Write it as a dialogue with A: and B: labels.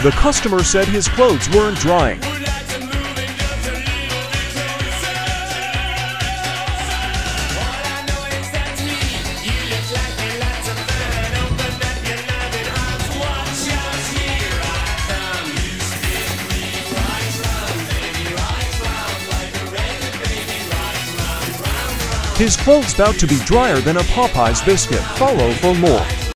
A: The customer said his clothes weren't drying. His clothes about to be drier than a Popeye's biscuit. Follow for more.